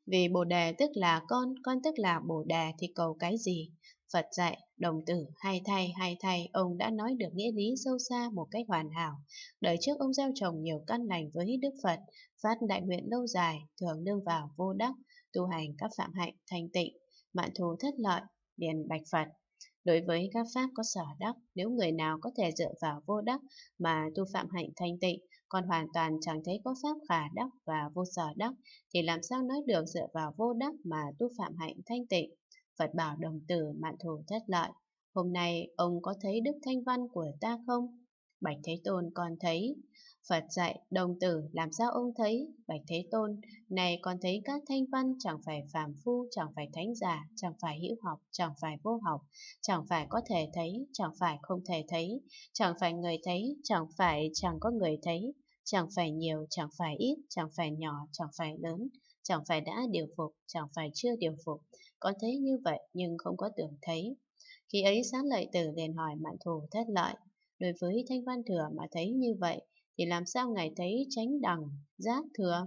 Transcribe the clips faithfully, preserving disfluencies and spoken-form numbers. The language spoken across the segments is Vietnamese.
Vì Bồ Đề tức là con, con tức là Bồ Đề thì cầu cái gì? Phật dạy, đồng tử, hay thay, hay thay, ông đã nói được nghĩa lý sâu xa một cách hoàn hảo. Đời trước ông gieo trồng nhiều căn lành với Đức Phật, phát đại nguyện lâu dài, thường nương vào vô đắc, tu hành các phạm hạnh thanh tịnh, mạn thù thất lợi, liền bạch Phật. Đối với các pháp có sở đắc, nếu người nào có thể dựa vào vô đắc mà tu phạm hạnh thanh tịnh, còn hoàn toàn chẳng thấy có pháp khả đắc và vô sở đắc, thì làm sao nói được dựa vào vô đắc mà tu phạm hạnh thanh tịnh? Phật bảo đồng tử mạn thù thất lợi. Hôm nay ông có thấy đức thanh văn của ta không? Bạch Thế Tôn con thấy. Phật dạy đồng tử làm sao ông thấy? Bạch Thế Tôn, này con thấy các thanh văn chẳng phải phàm phu, chẳng phải thánh giả, chẳng phải hữu học, chẳng phải vô học, chẳng phải có thể thấy, chẳng phải không thể thấy, chẳng phải người thấy, chẳng phải chẳng có người thấy, chẳng phải nhiều, chẳng phải ít, chẳng phải nhỏ, chẳng phải lớn, chẳng phải đã điều phục, chẳng phải chưa điều phục. Con thấy như vậy nhưng không có tưởng thấy. Khi ấy Xá Lợi Tử liền hỏi Mạn Thù Thất Lợi, đối với Thanh Văn Thừa mà thấy như vậy, thì làm sao ngài thấy chánh đẳng, giác thừa?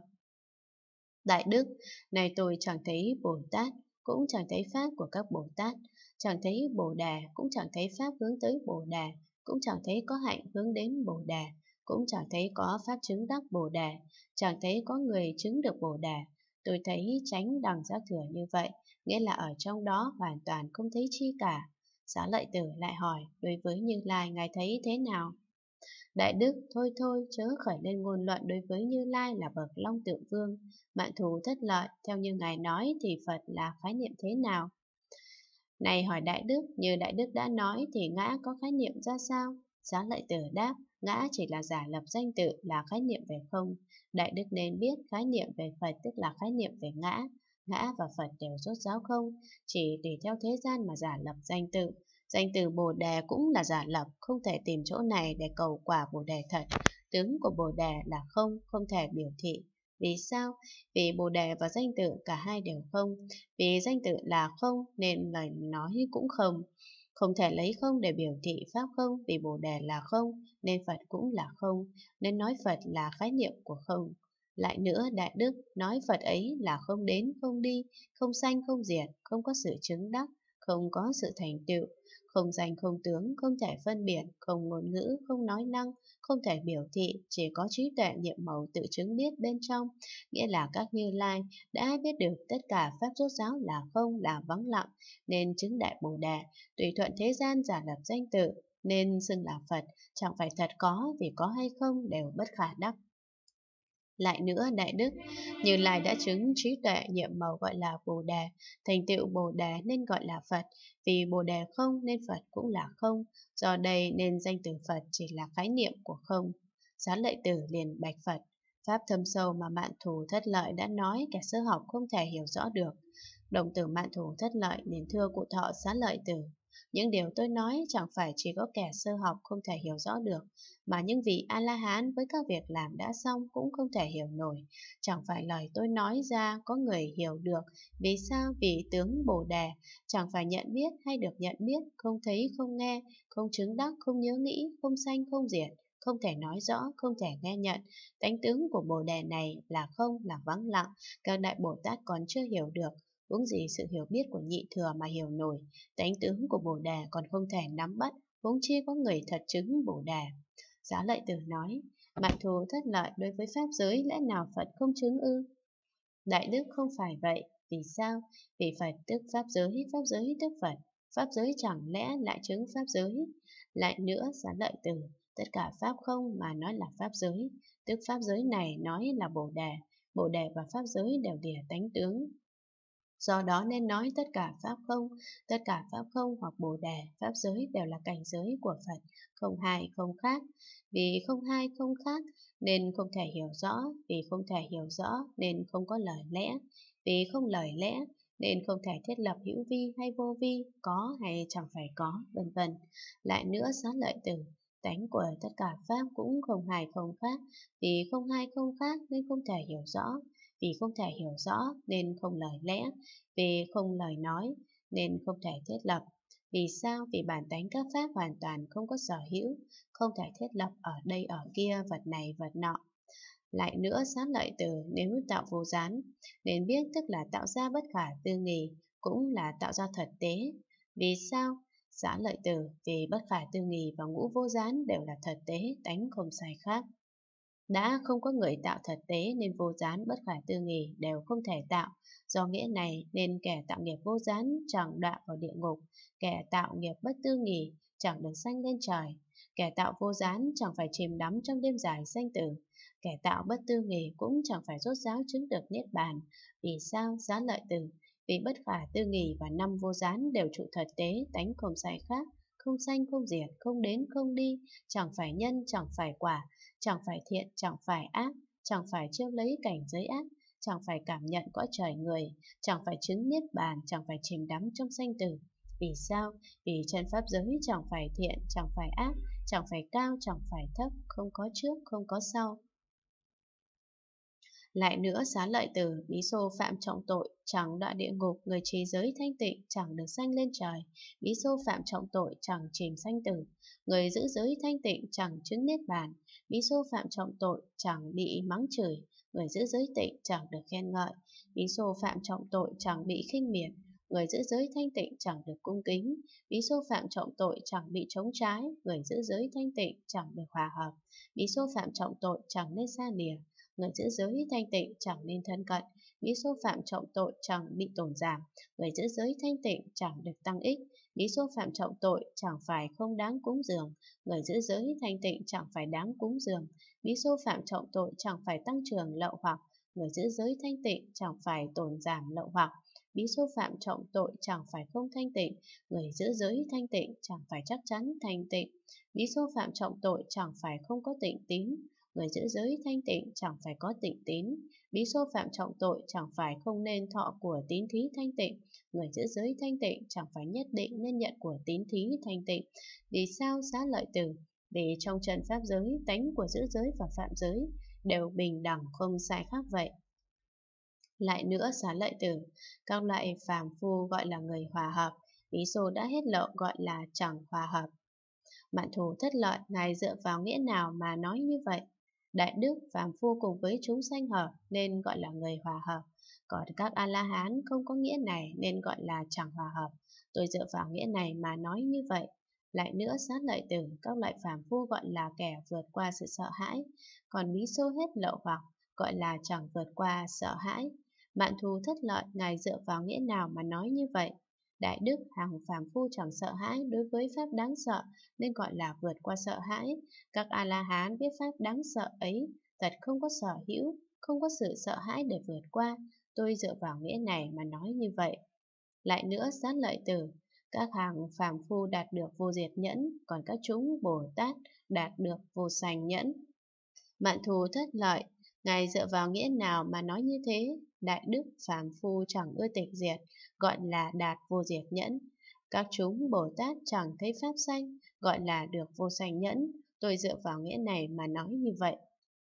Đại Đức, này tôi chẳng thấy Bồ Tát, cũng chẳng thấy Pháp của các Bồ Tát, chẳng thấy Bồ Đề, cũng chẳng thấy Pháp hướng tới Bồ Đề, cũng chẳng thấy có hạnh hướng đến Bồ Đề, cũng chẳng thấy có Pháp chứng đắc Bồ Đề, chẳng thấy có người chứng được Bồ Đề. Tôi thấy chánh đẳng giác thừa như vậy, nghĩa là ở trong đó hoàn toàn không thấy chi cả. Xá Lợi Tử lại hỏi, đối với Như Lai ngài thấy thế nào? Đại Đức, thôi thôi, chớ khởi lên ngôn luận đối với Như Lai là bậc Long Tự Vương. Mạn Thù Thất Lợi, theo như ngài nói thì Phật là khái niệm thế nào? Này hỏi Đại Đức, như Đại Đức đã nói thì ngã có khái niệm ra sao? Xá Lợi Tử đáp, ngã chỉ là giả lập danh tự, là khái niệm về không. Đại Đức nên biết khái niệm về Phật tức là khái niệm về ngã. Ngã và Phật đều rốt ráo không, chỉ tùy theo thế gian mà giả lập danh tự. Danh từ Bồ Đề cũng là giả lập, không thể tìm chỗ này để cầu quả Bồ Đề thật. Tướng của Bồ Đề là không, không thể biểu thị. Vì sao? Vì Bồ Đề và danh tự cả hai đều không. Vì danh tự là không nên lời nói cũng không. Không thể lấy không để biểu thị pháp không, vì Bồ Đề là không nên Phật cũng là không, nên nói Phật là khái niệm của không. Lại nữa, Đại Đức nói Phật ấy là không đến, không đi, không sanh, không diệt, không có sự chứng đắc, không có sự thành tựu, không danh, không tướng, không thể phân biệt, không ngôn ngữ, không nói năng, không thể biểu thị, chỉ có trí tuệ nhiệm màu tự chứng biết bên trong, nghĩa là các Như Lai đã biết được tất cả pháp rốt ráo là không, là vắng lặng, nên chứng đại Bồ Đề, tùy thuận thế gian giả lập danh tự, nên xưng là Phật, chẳng phải thật có vì có hay không đều bất khả đắc. Lại nữa, Đại Đức, Như Lai đã chứng trí tuệ nhiệm màu gọi là Bồ Đề, thành tựu Bồ Đề nên gọi là Phật, vì Bồ Đề không nên Phật cũng là không, do đây nên danh từ Phật chỉ là khái niệm của không. Xá Lợi Tử liền bạch Phật, pháp thâm sâu mà Mạn Thù Thất Lợi đã nói kẻ sơ học không thể hiểu rõ được. Đồng tử Mạn Thù Thất Lợi liền thưa cụ thọ Xá Lợi Tử, những điều tôi nói chẳng phải chỉ có kẻ sơ học không thể hiểu rõ được, mà những vị A-la-hán với các việc làm đã xong cũng không thể hiểu nổi. Chẳng phải lời tôi nói ra có người hiểu được, vì sao? Vì tướng Bồ Đề chẳng phải nhận biết hay được nhận biết, không thấy, không nghe, không chứng đắc, không nhớ nghĩ, không sanh, không diệt, không thể nói rõ, không thể nghe nhận. Tánh tướng của Bồ Đề này là không, là vắng lặng, các đại Bồ Tát còn chưa hiểu được, huống gì sự hiểu biết của nhị thừa mà hiểu nổi. Tánh tướng của Bồ Đề còn không thể nắm bắt, huống chi có người thật chứng Bồ Đề. Xá Lợi Tử nói, Mạn Thù Thất Lợi, đối với pháp giới lẽ nào Phật không chứng ư? Đại Đức, không phải vậy. Vì sao? Vì Phật tức pháp giới, pháp giới tức Phật, pháp giới chẳng lẽ lại chứng pháp giới? Lại nữa, Xá Lợi Tử, tất cả pháp không mà nói là pháp giới, tức pháp giới này nói là Bồ Đề, Bồ Đề và pháp giới đều lìa tánh tướng. Do đó nên nói tất cả pháp không, tất cả pháp không hoặc Bồ Đề, pháp giới đều là cảnh giới của Phật, không hai không khác. Vì không hai không khác nên không thể hiểu rõ, vì không thể hiểu rõ nên không có lời lẽ, vì không lời lẽ nên không thể thiết lập hữu vi hay vô vi, có hay chẳng phải có, vân vân. Lại nữa, Xá Lợi Tử, tánh của tất cả pháp cũng không hai không khác, vì không hai không khác nên không thể hiểu rõ, vì không thể hiểu rõ nên không lời lẽ, vì không lời nói nên không thể thiết lập. Vì sao? Vì bản tánh các pháp hoàn toàn không có sở hữu, không thể thiết lập ở đây ở kia, vật này vật nọ. Lại nữa, Xá Lợi Tử nếu tạo vô gián, nên biết tức là tạo ra bất khả tư nghì, cũng là tạo ra thật tế. Vì sao? Xá Lợi Tử vì bất khả tư nghì và ngũ vô gián đều là thật tế, tánh không sai khác. Đã không có người tạo thật tế nên vô gián bất khả tư nghì đều không thể tạo. Do nghĩa này nên kẻ tạo nghiệp vô gián chẳng đọa vào địa ngục, kẻ tạo nghiệp bất tư nghì chẳng được sanh lên trời, kẻ tạo vô gián chẳng phải chìm đắm trong đêm dài sanh tử, kẻ tạo bất tư nghì cũng chẳng phải rốt ráo chứng được niết bàn. Vì sao? Xá Lợi Tử vì bất khả tư nghì và năm vô gián đều trụ thật tế, tánh không sai khác, không sanh không diệt, không đến không đi, chẳng phải nhân chẳng phải quả, chẳng phải thiện, chẳng phải ác, chẳng phải chiêu lấy cảnh giới ác, chẳng phải cảm nhận cõi trời người, chẳng phải chứng niết bàn, chẳng phải chìm đắm trong sanh tử. Vì sao? Vì chân pháp giới chẳng phải thiện, chẳng phải ác, chẳng phải cao, chẳng phải thấp, không có trước, không có sau. Lại nữa, Xá Lợi Tử, Bí Xô phạm trọng tội, chẳng đọa địa ngục, người trì giới thanh tịnh, chẳng được sanh lên trời. Bí Xô phạm trọng tội, chẳng chìm sanh tử, người giữ giới thanh tịnh, chẳng chứng niết bàn. Bí Xô phạm trọng tội, chẳng bị mắng chửi, người giữ giới tịnh, chẳng được khen ngợi. Bí Xô phạm trọng tội, chẳng bị khinh miệt, người giữ giới thanh tịnh, chẳng được cung kính. Bí Xô phạm trọng tội, chẳng bị chống trái, người giữ giới thanh tịnh, chẳng được hòa hợp. Bí Xô phạm trọng tội, chẳng nên xa lìa, người giữ giới thanh tịnh chẳng nên thân cận. Bí Xô phạm trọng tội chẳng bị tổn giảm, người giữ giới thanh tịnh chẳng được tăng ích. Bí Xô phạm trọng tội chẳng phải không đáng cúng dường, người giữ giới thanh tịnh chẳng phải đáng cúng dường. Bí Xô phạm trọng tội chẳng phải tăng trưởng lậu hoặc, người giữ giới thanh tịnh chẳng phải tổn giảm lậu hoặc. Bí Xô phạm trọng tội chẳng phải không thanh tịnh, người giữ giới thanh tịnh chẳng phải chắc chắn thanh tịnh. Bí Xô phạm trọng tội chẳng phải không có tịnh tín, người giữ giới thanh tịnh chẳng phải có tịnh tín. Bí Xô phạm trọng tội chẳng phải không nên thọ của tín thí thanh tịnh, người giữ giới thanh tịnh chẳng phải nhất định nên nhận của tín thí thanh tịnh. Vì sao? Xá Lợi Tử vì trong trần pháp giới, tánh của giữ giới và phạm giới đều bình đẳng không sai khác vậy. Lại nữa, Xá Lợi Tử, các loại phàm phu gọi là người hòa hợp, Bí Xô đã hết lậu gọi là chẳng hòa hợp. Mạn Thù Thất Lợi, ngài dựa vào nghĩa nào mà nói như vậy? Đại đức phàm phu cùng với chúng sanh hợp nên gọi là người hòa hợp, còn các A-la-hán không có nghĩa này nên gọi là chẳng hòa hợp. Tôi dựa vào nghĩa này mà nói như vậy. Lại nữa, Xá Lợi Tử, các loại phàm phu gọi là kẻ vượt qua sự sợ hãi, còn Bí Xô hết lậu hoặc gọi là chẳng vượt qua sợ hãi. Mạn Thù Thất Lợi, ngài dựa vào nghĩa nào mà nói như vậy? Đại đức hàng phàm phu chẳng sợ hãi đối với pháp đáng sợ nên gọi là vượt qua sợ hãi. Các A-la-hán biết pháp đáng sợ ấy thật không có sở hữu, không có sự sợ hãi để vượt qua. Tôi dựa vào nghĩa này mà nói như vậy. Lại nữa, Xá Lợi Tử, các hàng phàm phu đạt được vô diệt nhẫn, còn các chúng Bồ Tát đạt được vô sành nhẫn. Mạn Thù Thất Lợi, ngài dựa vào nghĩa nào mà nói như thế? Đại đức phàm phu chẳng ưa tịch diệt, gọi là đạt vô diệt nhẫn. Các chúng Bồ Tát chẳng thấy pháp sanh, gọi là được vô sanh nhẫn. Tôi dựa vào nghĩa này mà nói như vậy.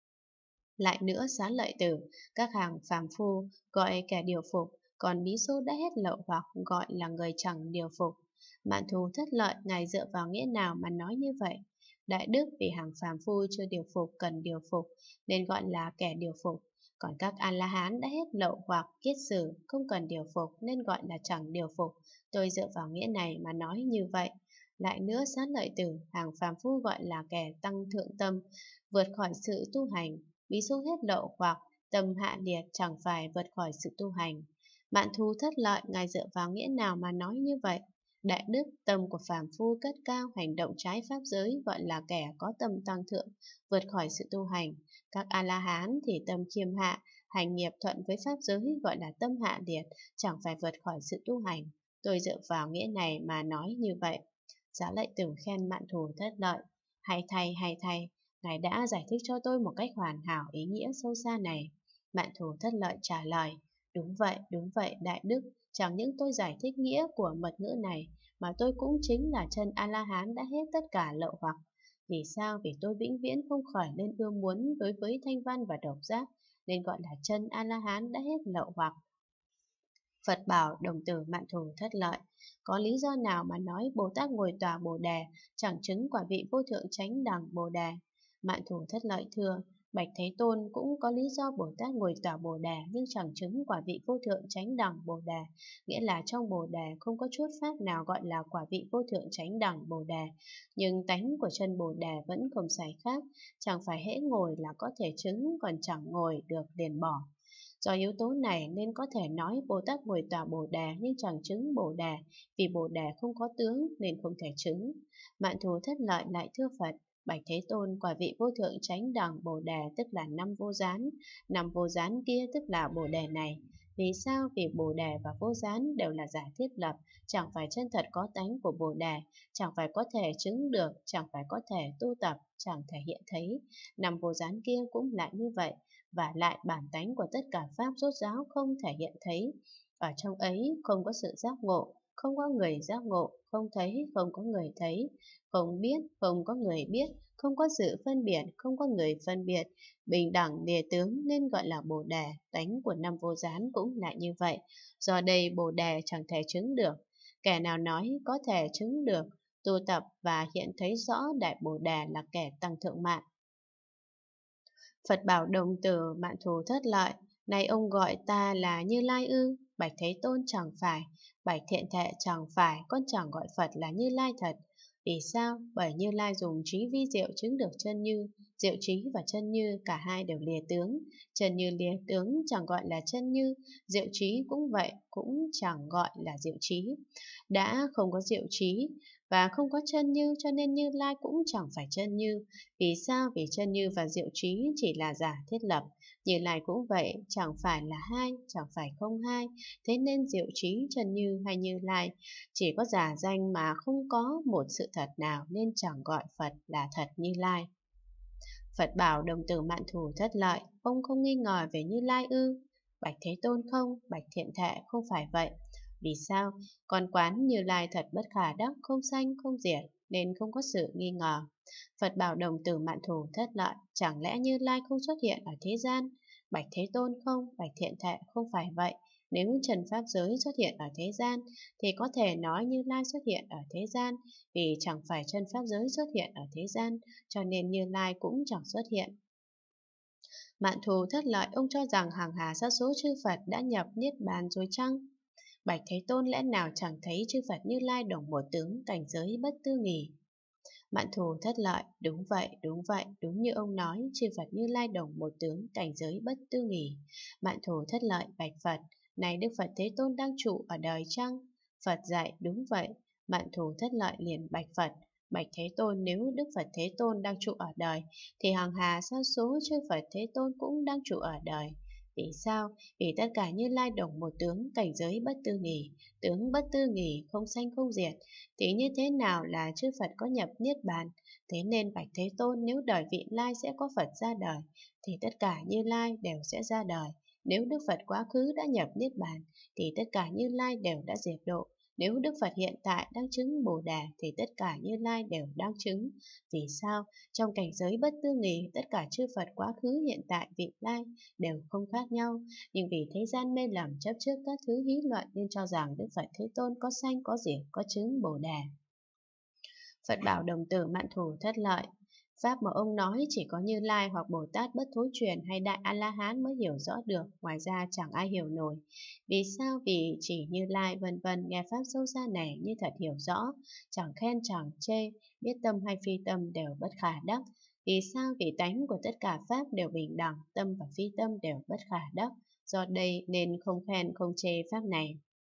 Lại nữa, Xá Lợi Tử, các hàng phàm phu gọi kẻ điều phục, còn Bí Xô đã hết lậu hoặc gọi là người chẳng điều phục. Mạn Thù Thất Lợi, ngài dựa vào nghĩa nào mà nói như vậy? Đại đức vì hàng phàm phu chưa điều phục cần điều phục nên gọi là kẻ điều phục, còn các A-la-hán đã hết lậu hoặc kiết sử không cần điều phục nên gọi là chẳng điều phục. Tôi dựa vào nghĩa này mà nói như vậy. Lại nữa, Xá Lợi Tử, hàng phàm phu gọi là kẻ tăng thượng tâm, vượt khỏi sự tu hành. Bí Xô hết lậu hoặc tâm hạ liệt chẳng phải vượt khỏi sự tu hành. Mạn Thù Thất Lợi, ngài dựa vào nghĩa nào mà nói như vậy? Đại đức tâm của phàm phu cất cao hành động trái pháp giới gọi là kẻ có tâm tăng thượng, vượt khỏi sự tu hành. Các A-la-hán thì tâm khiêm hạ, hành nghiệp thuận với pháp giới gọi là tâm hạ liệt, chẳng phải vượt khỏi sự tu hành. Tôi dựa vào nghĩa này mà nói như vậy. Xá Lợi Tử khen Mạn Thù Thất Lợi, hay thay hay thay, ngài đã giải thích cho tôi một cách hoàn hảo ý nghĩa sâu xa này. Mạn Thù Thất Lợi trả lời, đúng vậy, đúng vậy đại đức, chẳng những tôi giải thích nghĩa của mật ngữ này mà tôi cũng chính là chân A-la-hán đã hết tất cả lậu hoặc. Vì sao? Vì tôi vĩnh viễn không khỏi nên ưa muốn đối với thanh văn và độc giác nên gọi là chân A-la-hán đã hết lậu hoặc. Phật bảo đồng tử Mạn Thù Thất Lợi, có lý do nào mà nói Bồ Tát ngồi tòa Bồ Đề chẳng chứng quả vị vô thượng chánh đẳng Bồ Đề? Mạn Thù Thất Lợi thưa, Bạch Thế Tôn cũng có lý do Bồ Tát ngồi tỏa Bồ Đề nhưng chẳng chứng quả vị vô thượng chánh đẳng Bồ Đề, nghĩa là trong Bồ Đề không có chút pháp nào gọi là quả vị vô thượng chánh đẳng Bồ Đề, nhưng tánh của chân Bồ Đề vẫn không sai khác, chẳng phải hễ ngồi là có thể chứng, còn chẳng ngồi được liền bỏ. Do yếu tố này nên có thể nói Bồ Tát ngồi tỏa Bồ Đề nhưng chẳng chứng Bồ Đề, vì Bồ Đề không có tướng nên không thể chứng. Mạn Thù Thất Lợi lại thưa Phật: Bạch Thế Tôn, quả vị vô thượng chánh đẳng Bồ Đề tức là năm vô gián, năm vô gián kia tức là Bồ Đề này. Vì sao? Vì Bồ Đề và vô gián đều là giả thiết lập, chẳng phải chân thật có tánh của Bồ Đề, chẳng phải có thể chứng được, chẳng phải có thể tu tập, chẳng thể hiện thấy. Năm vô gián kia cũng lại như vậy, và lại bản tánh của tất cả pháp rốt ráo không thể hiện thấy. Ở trong ấy không có sự giác ngộ, không có người giác ngộ, không thấy, không có người thấy, không biết, không có người biết, không có sự phân biệt, không có người phân biệt, bình đẳng địa tướng nên gọi là Bồ Đề. Tánh của năm vô gián cũng lại như vậy. Do đây Bồ Đề chẳng thể chứng được. Kẻ nào nói có thể chứng được, tu tập và hiện thấy rõ Đại Bồ Đề là kẻ tăng thượng mạng. Phật bảo đồng tử Mạn Thù Thất Lợi: Này ông gọi ta là Như Lai ư? Bạch Thế Tôn: Chẳng phải. Bạch Thiện Thệ: Chẳng phải, con chẳng gọi Phật là Như Lai thật. Vì sao? Bởi Như Lai dùng trí vi diệu chứng được chân như. Diệu trí và chân như cả hai đều lìa tướng. Chân như lìa tướng chẳng gọi là chân như, diệu trí cũng vậy, cũng chẳng gọi là diệu trí. Đã không có diệu trí và không có chân như cho nên Như Lai cũng chẳng phải chân như. Vì sao? Vì chân như và diệu trí chỉ là giả thiết lập. Như Lai cũng vậy, chẳng phải là hai, chẳng phải không hai. Thế nên diệu trí, chân như hay Như Lai chỉ có giả danh mà không có một sự thật nào, nên chẳng gọi Phật là thật Như Lai. Phật bảo đồng tử Mạn Thù Thất Lợi: Ông không nghi ngờ về Như Lai ư? Bạch Thế Tôn: Không. Bạch Thiện Thệ: Không phải vậy. Vì sao? Con quán Như Lai thật bất khả đắc, không sanh không diệt, nên không có sự nghi ngờ. Phật bảo đồng tử Mạn Thù Thất Lợi: Chẳng lẽ Như Lai không xuất hiện ở thế gian? Bạch Thế Tôn: Không. Bạch Thiện Thệ: Không phải vậy. Nếu trần pháp giới xuất hiện ở thế gian thì có thể nói Như Lai xuất hiện ở thế gian, vì chẳng phải chân pháp giới xuất hiện ở thế gian, cho nên Như Lai cũng chẳng xuất hiện. Mạn Thù Thất Lợi: Ông cho rằng hàng hà sa số chư Phật đã nhập niết bàn rồi chăng? Bạch Thế Tôn: Lẽ nào chẳng thấy chư Phật Như Lai đồng một tướng, cảnh giới bất tư nghì? Mạn Thù Thất Lợi: Đúng vậy, đúng vậy, đúng như ông nói, chư Phật Như Lai đồng một tướng, cảnh giới bất tư nghì. Mạn Thù Thất Lợi bạch Phật: Này Đức Phật Thế Tôn đang trụ ở đời chăng? Phật dạy: Đúng vậy. Mạn Thù Thất Lợi liền bạch Phật: Bạch Thế Tôn, nếu Đức Phật Thế Tôn đang trụ ở đời, thì hàng hà sa số chư Phật Thế Tôn cũng đang trụ ở đời. Vì sao? Vì tất cả Như Lai đồng một tướng, cảnh giới bất tư nghì. Tướng bất tư nghì, không sanh không diệt, thì như thế nào là chư Phật có nhập niết bàn? Thế nên Bạch Thế Tôn, nếu đời vị lai sẽ có Phật ra đời, thì tất cả Như Lai đều sẽ ra đời. Nếu Đức Phật quá khứ đã nhập niết bàn, thì tất cả Như Lai đều đã diệt độ. Nếu Đức Phật hiện tại đang chứng Bồ Đề, thì tất cả Như Lai đều đang chứng. Vì sao? Trong cảnh giới bất tư nghì, tất cả chư Phật quá khứ hiện tại vị lai đều không khác nhau. Nhưng vì thế gian mê lầm chấp trước các thứ hí luận nên cho rằng Đức Phật Thế Tôn có sanh, có diệt, có chứng Bồ Đề. Phật bảo đồng tử Mạn Thù Thất Lợi: Pháp mà ông nói chỉ có Như Lai hoặc Bồ Tát bất thối truyền hay Đại A-la-hán mới hiểu rõ được, ngoài ra chẳng ai hiểu nổi. Vì sao? Vì chỉ Như Lai vân vân nghe Pháp sâu xa này như thật hiểu rõ, chẳng khen chẳng chê, biết tâm hay phi tâm đều bất khả đắc. Vì sao? Vì tánh của tất cả Pháp đều bình đẳng, tâm và phi tâm đều bất khả đắc. Do đây nên không khen không chê Pháp này.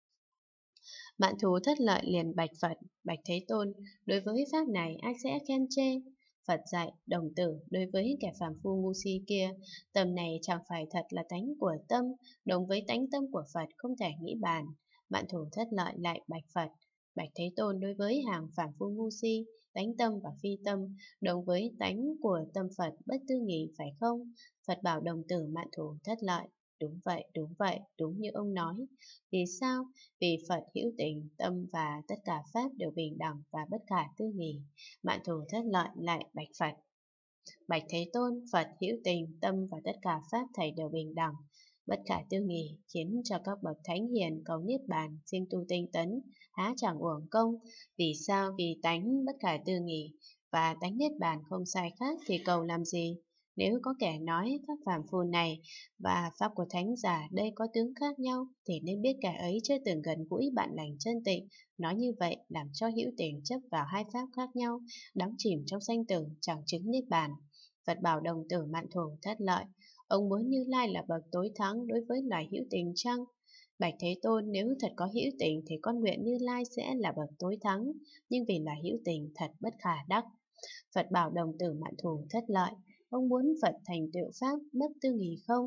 Mạn Thù Thất Lợi liền bạch Phật: Bạch Thế Tôn, đối với Pháp này ai sẽ khen chê? Phật dạy: Đồng tử, đối với kẻ phàm phu ngu si kia, tâm này chẳng phải thật là tánh của tâm, đồng với tánh tâm của Phật không thể nghĩ bàn. Mạn Thù Thất Lợi lại bạch Phật: Bạch Thế Tôn, đối với hàng phàm phu ngu si, tánh tâm và phi tâm, đồng với tánh của tâm Phật bất tư nghì phải không? Phật bảo đồng tử Mạn Thù Thất Lợi: Đúng vậy, đúng vậy, đúng như ông nói. Vì sao? Vì Phật hữu tình, tâm và tất cả Pháp đều bình đẳng và bất khả tư nghì. Mạn Thù Thất Lợi lại bạch Phật: Bạch Thế Tôn, Phật hữu tình, tâm và tất cả Pháp thầy đều bình đẳng, bất khả tư nghì, khiến cho các bậc thánh hiền cầu niết bàn, xin tu tinh tấn, há chẳng uổng công. Vì sao? Vì tánh bất khả tư nghì và tánh niết bàn không sai khác thì cầu làm gì? Nếu có kẻ nói pháp phàm phu này và pháp của thánh giả đây có tướng khác nhau, thì nên biết kẻ ấy chưa từng gần gũi bạn lành chân tịnh. Nói như vậy làm cho hữu tình chấp vào hai pháp khác nhau, đắm chìm trong sanh tử, chẳng chứng niết bàn. Phật bảo đồng tử Mạn Thù Thất Lợi: ông muốn Như Lai là bậc tối thắng đối với loài hữu tình chăng? Bạch Thế Tôn, nếu thật có hữu tình thì con nguyện Như Lai sẽ là bậc tối thắng, nhưng vì là hữu tình thật bất khả đắc. Phật bảo đồng tử Mạn Thù Thất Lợi: ông muốn Phật thành tựu pháp bất tư nghì không?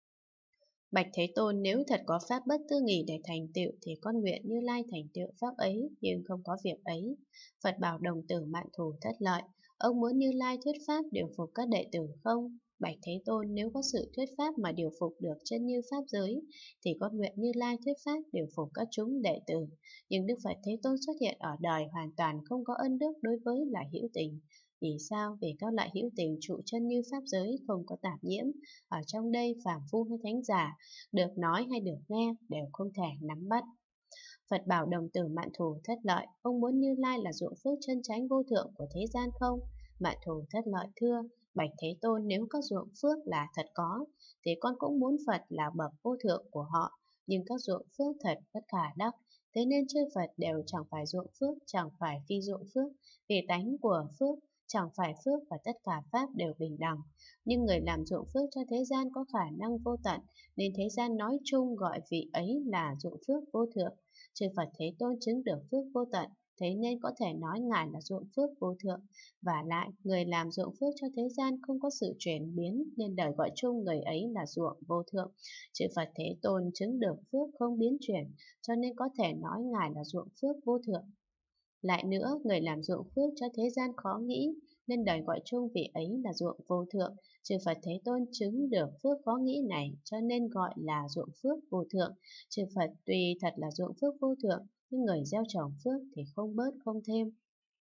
Bạch Thế Tôn, nếu thật có pháp bất tư nghì để thành tựu thì con nguyện Như Lai thành tựu pháp ấy, nhưng không có việc ấy. Phật bảo đồng tử Mạn Thù Thất Lợi: ông muốn Như Lai thuyết pháp điều phục các đệ tử không? Bạch Thế Tôn, nếu có sự thuyết pháp mà điều phục được chân như pháp giới, thì con nguyện Như Lai thuyết pháp điều phục các chúng đệ tử. Nhưng Đức Phật Thế Tôn xuất hiện ở đời hoàn toàn không có ân đức đối với lại hữu tình. Vì sao? Vì các loại hữu tình trụ chân như pháp giới không có tạp nhiễm. Ở trong đây phàm phu hay thánh giả, được nói hay được nghe đều không thể nắm bắt. Phật bảo đồng tử Mạn Thù Thất Lợi: ông muốn Như Lai là ruộng phước chân chánh vô thượng của thế gian không? Mạn Thù Thất Lợi thưa: Bạch Thế Tôn, nếu các ruộng phước là thật có, thì con cũng muốn Phật là bậc vô thượng của họ, nhưng các ruộng phước thật bất khả đắc. Thế nên chư Phật đều chẳng phải ruộng phước, chẳng phải phi ruộng phước, vì tánh của phước chẳng phải phước và tất cả pháp đều bình đẳng. Nhưng người làm ruộng phước cho thế gian có khả năng vô tận, nên thế gian nói chung gọi vị ấy là ruộng phước vô thượng. Chư Phật Thế Tôn chứng được phước vô tận, thế nên có thể nói Ngài là ruộng phước vô thượng. Và lại, người làm ruộng phước cho thế gian không có sự chuyển biến, nên đời gọi chung người ấy là ruộng vô thượng. Chư Phật Thế Tôn chứng được phước không biến chuyển, cho nên có thể nói Ngài là ruộng phước vô thượng. Lại nữa, người làm ruộng phước cho thế gian khó nghĩ, nên đời gọi chung vị ấy là ruộng vô thượng. Chư Phật Thế Tôn chứng được phước khó nghĩ này, cho nên gọi là ruộng phước vô thượng. Chư Phật tuy thật là ruộng phước vô thượng, nhưng người gieo trồng phước thì không bớt không thêm.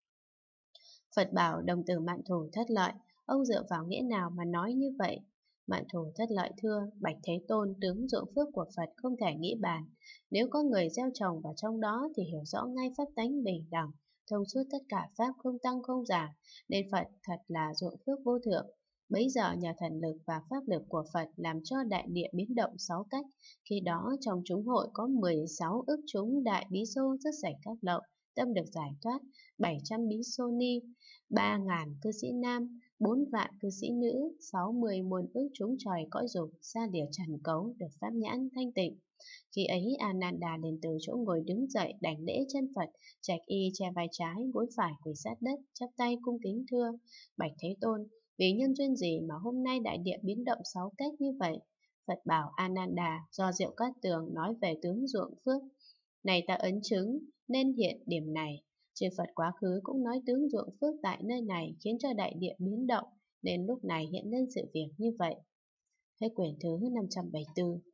Phật bảo đồng tử Mạn Thù Thất Lợi: ông dựa vào nghĩa nào mà nói như vậy? Mạn Thù Thất Lợi thưa: Bạch Thế Tôn, tướng ruộng phước của Phật không thể nghĩ bàn. Nếu có người gieo trồng vào trong đó thì hiểu rõ ngay pháp tánh bình đẳng, thông suốt tất cả pháp không tăng không giảm, nên Phật thật là ruộng phước vô thượng. Bấy giờ nhờ thần lực và pháp lực của Phật làm cho đại địa biến động sáu cách. Khi đó trong chúng hội có mười sáu ức chúng đại bí xô rất sạch các lậu, tâm được giải thoát, bảy trăm bí xô ni, ba ngàn cư sĩ nam, bốn vạn cư sĩ nữ, sáu mươi muôn ức chúng trời cõi dục, xa lìa trần cấu, được pháp nhãn thanh tịnh. Khi ấy Ananda liền từ chỗ ngồi đứng dậy, đảnh lễ chân Phật, trạch y che vai trái, gối phải quỳ sát đất, chắp tay cung kính thưa: Bạch Thế Tôn, vì nhân duyên gì mà hôm nay đại địa biến động sáu cách như vậy? Phật bảo Ananda: do Diệu Cát Tường nói về tướng ruộng phước, này ta ấn chứng nên hiện điểm này. Chư Phật quá khứ cũng nói tướng ruộng phước tại nơi này khiến cho đại địa biến động, nên lúc này hiện lên sự việc như vậy. Hết quyển thứ năm trăm bảy mươi tư.